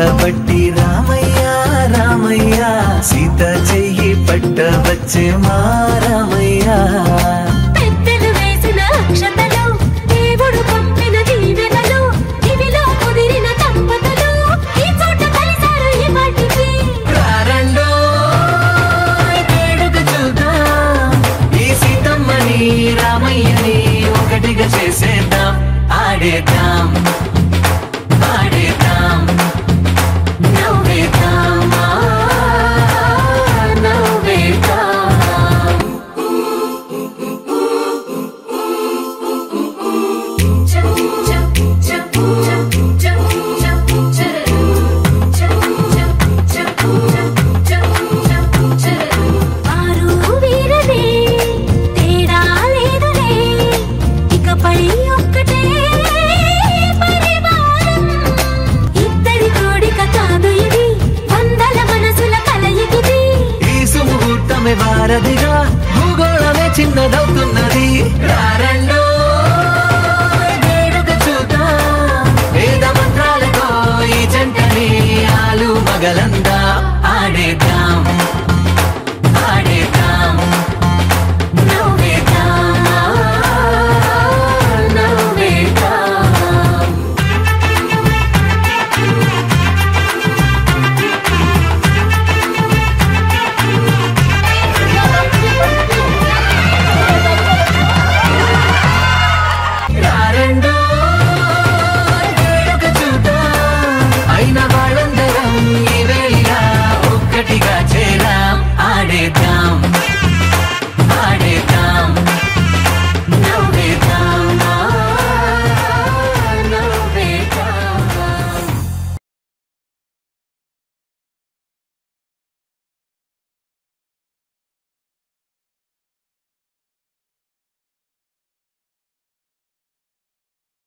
పట్టబట్టి రామయ్య రామయ్య సీత చెయ్యి పట్టవచ్చే మా రామయ్య పెద్దలు వేసిన అక్షతలు దేవుడు పంపిన దీవెనలు ఇవిలో కుదిరిన దంపతులు ఈ చోట కలిసారు ఈ వాటికి రారండో వేడుక చూద్దాం ఈ సీతమ్మని రామయ్యని ఒకటిగా చేసేద్దాం ఆడేద్దాం ఆడేద్దాం నవ్వేద్దాం నవ్వేద్దాం వారు వీరనే తేడా లేదులే ఇకపై ఒక్కటే పరివారం ఇద్దరి కోడిక కాదు ఇది వందల మనసుల కలయికిది ఈ సుముహూర్తమే వారధిగా భూగోళమే చిన్నదవుతున్నది రారండో వేడుక చూద్దాం వేద మంత్రాలతో ఈ జంటని ఆలు మగలందా